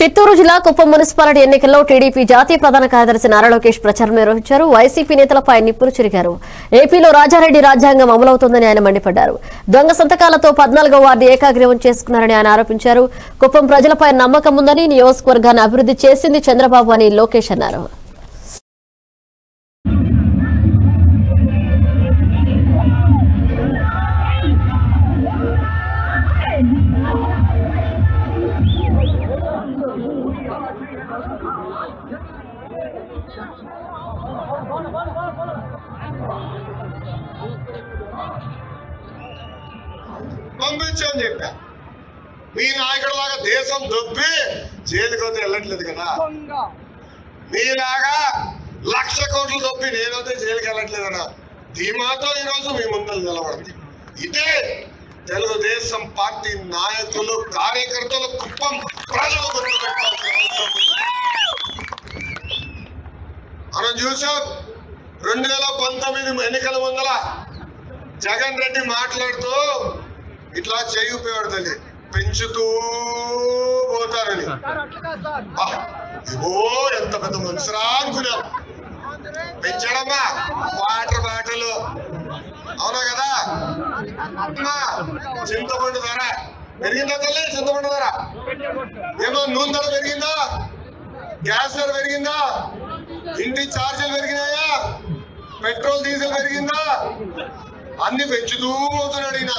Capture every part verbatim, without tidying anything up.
చిత్తూరు జిల్లా కుప్పం మున్సిపాలిటీ ఎన్నికల్లో టీడీపీ జాతీయ ప్రధాన కార్యదర్శి నారా లోకేష్ ప్రచారం నిర్వహించారు. వైసీపీ నేతలపై నిప్పులు చెరిగారు. ఏపీలో రాజారెడ్డి రాజ్యాంగం అమలవుతోందని ఆయన మండిపడ్డారు. దొంగ సంతకాలతో పద్నాలుగో వార్డు ఏకాగ్రీవం చేసుకున్నారని ఆయన ఆరోపించారు. కుప్పం ప్రజలపై నమ్మకం ఉందని, నియోజకవర్గాన్ని అభివృద్ధి చేసింది చంద్రబాబు అని లోకేష్ అన్నారు. పంపించని చెప్పా. మీ నాయకుడిలాగా దేశం దొబ్బి జైలుకైతే వెళ్ళట్లేదు కదా, మీలాగా లక్ష కోట్లు దొబ్బి నేనైతే జైలుకి వెళ్ళట్లేదు కదా. ధీమాతో ఈరోజు మీ ముందు నిలబడింది. ఇదే తెలుగుదేశం పార్టీ నాయకులు, కార్యకర్తలు, కుప్పం ప్రజలు గుర్తుపెట్టాల్సిన అవసరం ఉంది. మనం చూసాం రెండు వేల పంతొమ్మిది ఎన్నికల ముందల జగన్ రెడ్డి మాట్లాడుతూ ఇట్లా చేయిపోయాడు తల్లి పెంచుతూ పోతారని. ఇవో ఎంత పెద్ద మనుషురా అనుకున్నాం. పెంచడమ్మా వాటర్ బాటిల్, అవునా కదా. చింతపండు ధర పెరిగిందా తల్లి? చింతపండు ధర ఏమో, నూనె ధర పెరిగిందా, గ్యాస్ ధర పెరిగిందా, ఇంటి ఛార్జీలు పెరిగినాయా, పెట్రోల్ డీజిల్ పెరిగిందా, అన్ని పెంచుతూ పోతున్నాడు ఈయన.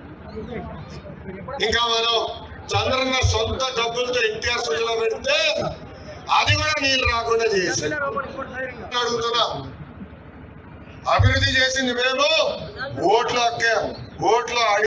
ఇంకా మనం చంద్రన్న సొంత డబ్బులతో ఎన్టీఆర్ సుజలో పెడితే అది కూడా నీళ్ళు రాకుండా చేశారు. అడుగుతున్నా, అభివృద్ధి చేసింది మేము ఓట్లు ఓట్లు